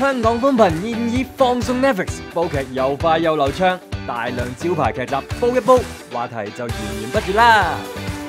香港寬頻現已放送 Netflix， 煲劇又快又流暢，大量招牌劇集煲一煲，話題就源源不絕啦。